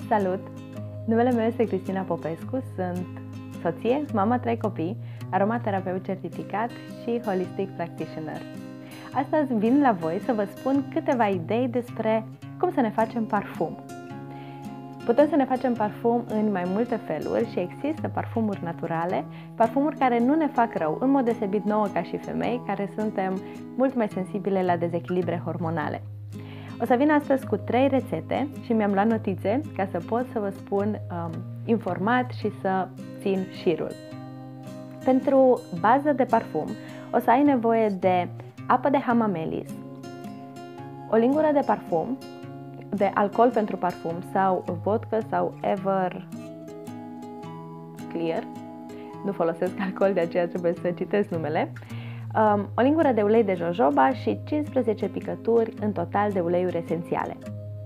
Salut! Numele meu este Cristina Popescu, sunt soție, mama 3 copii, aromaterapeut certificat și holistic practitioner. Astăzi vin la voi să vă spun câteva idei despre cum să ne facem parfum. Putem să ne facem parfum în mai multe feluri și există parfumuri naturale, parfumuri care nu ne fac rău, în mod deosebit nouă ca și femei, care suntem mult mai sensibile la dezechilibre hormonale. O să vin astăzi cu 3 rețete și mi-am luat notițe ca să pot să vă spun informat și să țin șirul. Pentru bază de parfum o să ai nevoie de apă de hamamelis, o lingură de parfum, de alcool pentru parfum sau vodka sau Everclear. Nu folosesc alcool, de aceea trebuie să citesc numele. O lingură de ulei de jojoba și 15 picături în total de uleiuri esențiale.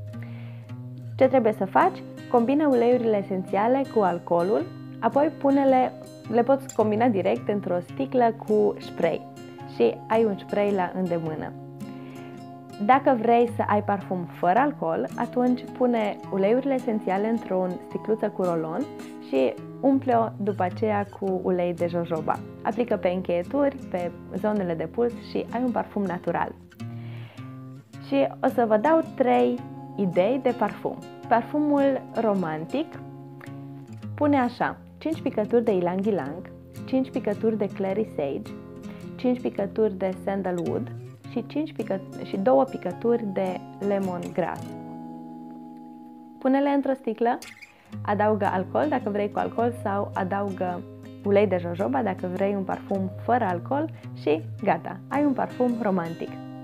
Ce trebuie să faci? Combină uleiurile esențiale cu alcoolul, apoi le poți combina direct într-o sticlă cu spray și ai un spray la îndemână. Dacă vrei să ai parfum fără alcool, atunci pune uleiurile esențiale într-o sticluță cu rolon și umple-o după aceea cu ulei de jojoba. Aplică pe încheieturi, pe zonele de puls și ai un parfum natural. Și o să vă dau 3 idei de parfum. Parfumul romantic pune așa: 5 picături de ylang ylang, 5 picături de clary sage, 5 picături de sandalwood și 2 picături de lemongrass. Pune-le într-o sticlă, adaugă alcool dacă vrei cu alcool sau adaugă ulei de jojoba dacă vrei un parfum fără alcool și gata, ai un parfum romantic.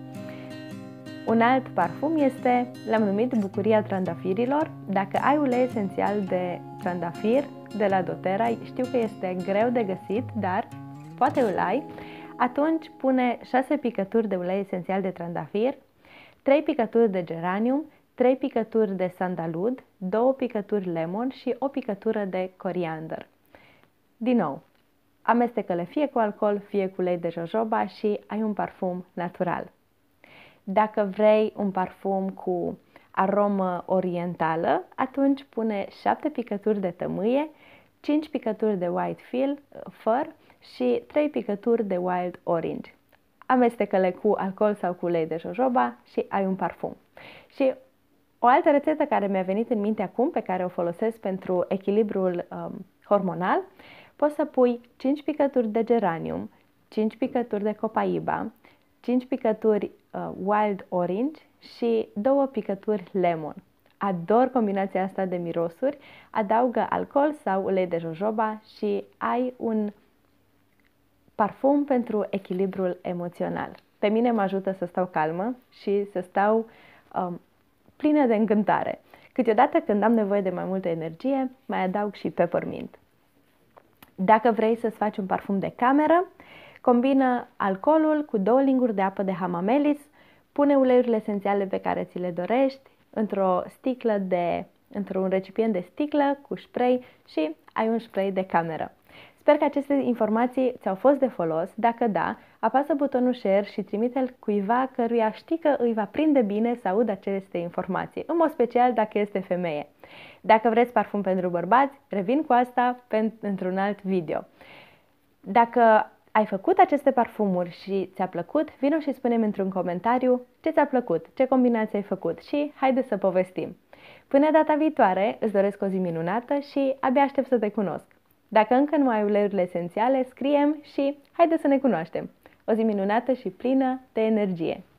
Un alt parfum este, l-am numit Bucuria Trandafirilor. Dacă ai ulei esențial de trandafir de la doTERRA, știu că este greu de găsit, dar poate îl ai, atunci pune 6 picături de ulei esențial de trandafir, 3 picături de geranium, 3 picături de sandalwood, 2 picături lemon și o picătură de coriander. Din nou, amestecă-le fie cu alcool, fie cu ulei de jojoba și ai un parfum natural. Dacă vrei un parfum cu aromă orientală, atunci pune 7 picături de tămâie, 5 picături de white fir și 3 picături de wild orange. Amestecă-le cu alcool sau cu ulei de jojoba și ai un parfum. Și o altă rețetă care mi-a venit în minte acum, pe care o folosesc pentru echilibrul hormonal, poți să pui 5 picături de geranium, 5 picături de copaiba, 5 picături wild orange și 2 picături lemon. Ador combinația asta de mirosuri, adaugă alcool sau ulei de jojoba și ai un parfum pentru echilibrul emoțional. Pe mine mă ajută să stau calmă și să stau plină de încântare. Câteodată când am nevoie de mai multă energie, mai adaug și peppermint. Dacă vrei să-ți faci un parfum de cameră, combină alcoolul cu 2 linguri de apă de hamamelis, pune uleiurile esențiale pe care ți le dorești într-un recipient de sticlă cu spray și ai un spray de cameră. Sper că aceste informații ți-au fost de folos. Dacă da, apasă butonul share și trimite-l cuiva căruia știi că îi va prinde bine să audă aceste informații, în mod special dacă este femeie. Dacă vreți parfum pentru bărbați, revin cu asta într-un alt video. Dacă ai făcut aceste parfumuri și ți-a plăcut, vino și spune-mi într-un comentariu ce ți-a plăcut, ce combinație ai făcut și haide să povestim. Până data viitoare, îți doresc o zi minunată și abia aștept să te cunosc. Dacă încă nu ai uleiurile esențiale, scrie-mi și haide să ne cunoaștem. O zi minunată și plină de energie!